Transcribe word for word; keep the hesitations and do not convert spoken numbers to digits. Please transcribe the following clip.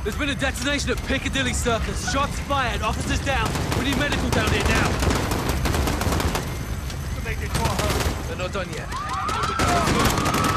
There's been a detonation at Piccadilly Circus. Shots fired, officers down. We need medical down here now. They did more hurt. They're not done yet.